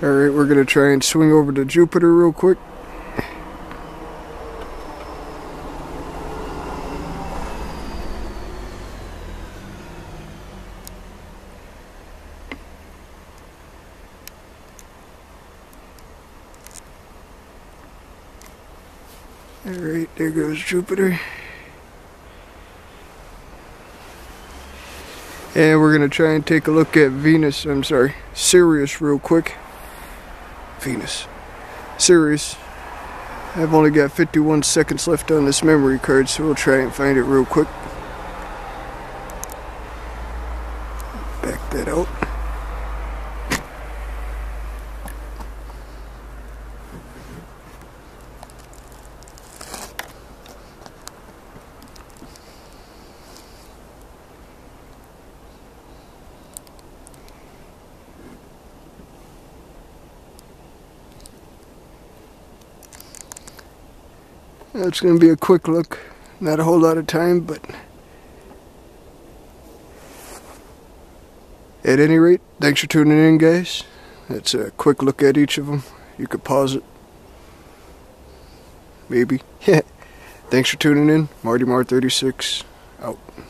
Alright, we're going to try and swing over to Jupiter real quick. Alright, there goes Jupiter. And we're going to try and take a look at Sirius real quick. Sirius. I've only got 51 seconds left on this memory card, so we'll try and find it real quick. Back that out. It's going to be a quick look, not a whole lot of time, but at any rate, thanks for tuning in, guys. That's a quick look at each of them. You could pause it, maybe. Thanks for tuning in. Marty Mar 36 out.